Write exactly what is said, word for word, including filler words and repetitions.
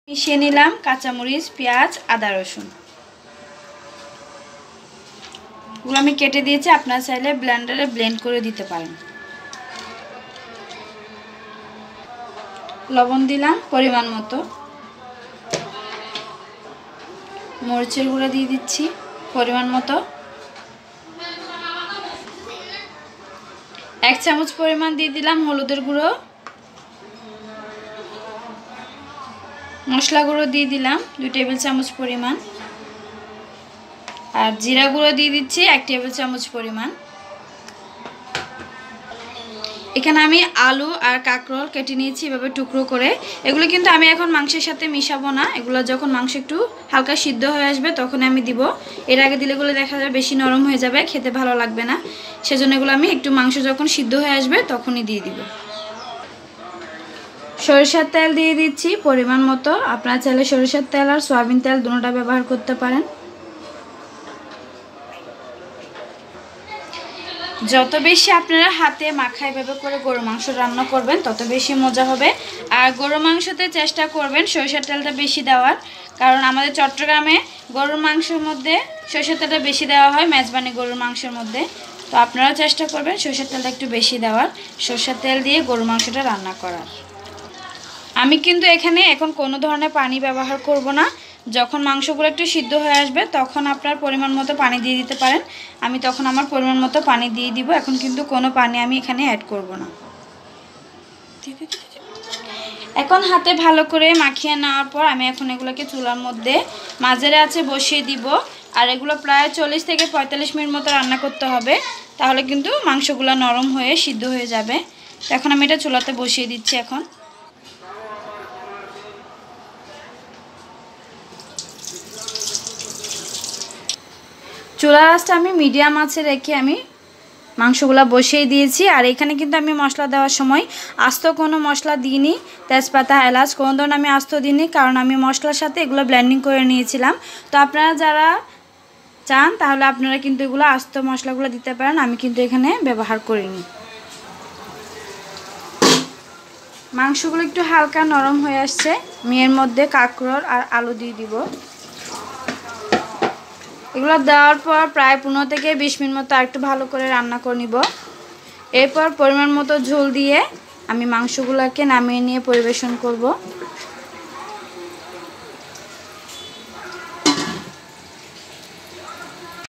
মিশিয়ে নিলাম কাঁচামরিচ, পেঁয়াজ, আদা, রসুন। এগুলো আমি কেটে দিয়েছি, আপনারা চাইলে ব্লেন্ডারে ব্লেন্ড করে দিতে পারেন। লবণ দিলাম পরিমাণ মতো, মরিচের গুঁড়ো দিয়ে দিচ্ছি পরিমাণ মতো, এক চামচ পরিমাণ দিয়ে দিলাম হলুদের গুঁড়ো, মশলা গুঁড়ো দিয়ে দিলাম দুই টেবিল চামচ পরিমাণ, আর জিরা গুঁড়ো দিয়ে দিচ্ছি এক টেবিল চামচ পরিমাণ। এখানে আমি আলু আর কাঁকরোল কেটে নিয়েছি এভাবে টুকরো করে। এগুলো কিন্তু আমি এখন মাংসের সাথে মিশাবো না, এগুলো যখন মাংস একটু হালকা সিদ্ধ হয়ে আসবে তখন আমি দিব। এর আগে দিলে এগুলো দেখা যাবে বেশি নরম হয়ে যাবে, খেতে ভালো লাগবে না। সেজন্য এগুলো আমি একটু মাংস যখন সিদ্ধ হয়ে আসবে তখনই দিয়ে দিব। সরিষার তেল দিয়ে দিচ্ছি পরিমাণ মতো, আপনারা চাইলে সরিষার তেল আর সয়াবিন তেল দুটোটা ব্যবহার করতে পারেন। যত বেশি আপনারা হাতে মাখায় এভাবে করে গরু মাংস রান্না করবেন তত বেশি মজা হবে। আর গরু মাংসতে চেষ্টা করবেন সরিষার তেলটা বেশি দেওয়ার, কারণ আমাদের চট্টগ্রামে গরুর মাংসের মধ্যে সরিষার তেলটা বেশি দেওয়া হয় মেজবানি গরুর মাংসের মধ্যে। তো আপনারাও চেষ্টা করবেন সরিষার তেলটা একটু বেশি দেওয়ার, সরিষার তেল দিয়ে গরু মাংসটা রান্না করার। আমি কিন্তু এখানে এখন কোনো ধরনের পানি ব্যবহার করব না। যখন মাংসগুলো একটু সিদ্ধ হয়ে আসবে তখন আপনার পরিমাণ মতো পানি দিয়ে দিতে পারেন। আমি তখন আমার পরিমাণ মতো পানি দিয়ে দিব। এখন কিন্তু কোনো পানি আমি এখানে অ্যাড করব না। এখন হাতে ভালো করে মাখিয়ে নেওয়ার পর আমি এখন এগুলোকে চুলার মধ্যে মাঝারি আঁচে বসিয়ে দিব। আর এগুলো প্রায় চল্লিশ থেকে পঁয়তাল্লিশ মিনিট মতো রান্না করতে হবে, তাহলে কিন্তু মাংসগুলো নরম হয়ে সিদ্ধ হয়ে যাবে। তো এখন আমি এটা চুলাতে বসিয়ে দিচ্ছি। এখন চুলার আঁচটা আমি মিডিয়াম আঁচে রেখে আমি মাংসগুলো বসিয়ে দিয়েছি। আর এখানে কিন্তু আমি মশলা দেওয়ার সময় আস্ত কোনো মশলা দিইনি, তেজপাতা, এলাচ কোনো ধরনের আমি আস্ত দিইনি, কারণ আমি মশলার সাথে এগুলো ব্লেন্ডিং করে নিয়েছিলাম। তো আপনারা যারা চান তাহলে আপনারা কিন্তু এগুলো আস্ত মশলাগুলো দিতে পারেন, আমি কিন্তু এখানে ব্যবহার করিনি। মাংসগুলো একটু হালকা নরম হয়ে আসছে, আমি এর মধ্যে কাঁকরোল আর আলু দিয়ে দিব। এগুলো দেওয়ার পর প্রায় পনেরো থেকে বিশ মিনিট মতো একটু ভালো করে রান্না করে নিব। এরপর পরিমাণ মতো ঝোল দিয়ে আমি মাংসগুলোকে নামিয়ে নিয়ে পরিবেশন করব।